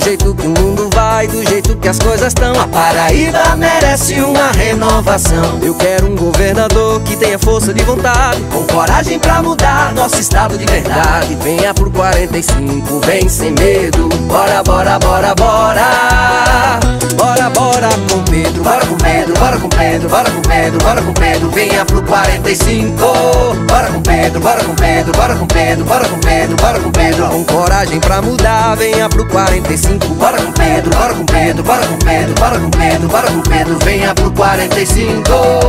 jeito que o mundo vai, do jeito que as coisas estão, a Paraíba merece uma renovação. Eu quero um governador que tenha força de vontade, com coragem pra mudar nosso estado de verdade. Venha pro 45, vem sem medo. Bora, bora, bora, bora. Bora, bora com Pedro. Bora com Pedro, bora com Pedro, bora com Pedro, bora com Pedro. Venha pro 45. Bora com Pedro, bora com Pedro, bora com Pedro, bora com Pedro, bora com Pedro. Com coragem pra mudar, venha pro 45. Bora com Pedro, bora com Pedro, bora com Pedro, bora com Pedro, bora com Pedro. Venha pro 45.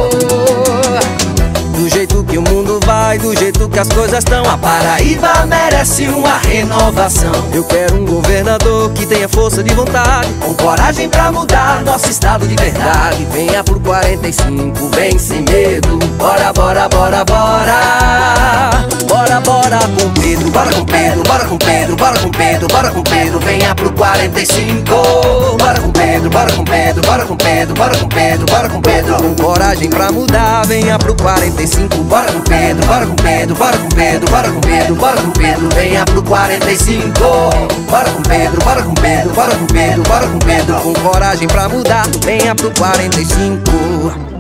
Do jeito que o mundo vai, do jeito que as coisas estão, a Paraíba merece uma renovação. Eu quero um governador que tenha força de vontade, com coragem pra mudar nosso estado de verdade. Venha pro 45, vem sem medo. Bora, bora, bora, bora. Bora, bora com Pedro, bora com Pedro, bora com Pedro, bora com Pedro, bora com Pedro. Venha pro 45. Bora com Pedro, bora com Pedro, bora com Pedro, bora com Pedro, bora com Pedro. Com coragem pra mudar, venha pro 45. Bora com Pedro, bora com Pedro, bora com Pedro, bora com Pedro, bora com Pedro. Venha pro 45. Bora com Pedro, bora com Pedro, bora com Pedro, bora com Pedro. Com coragem pra mudar, venha pro 45.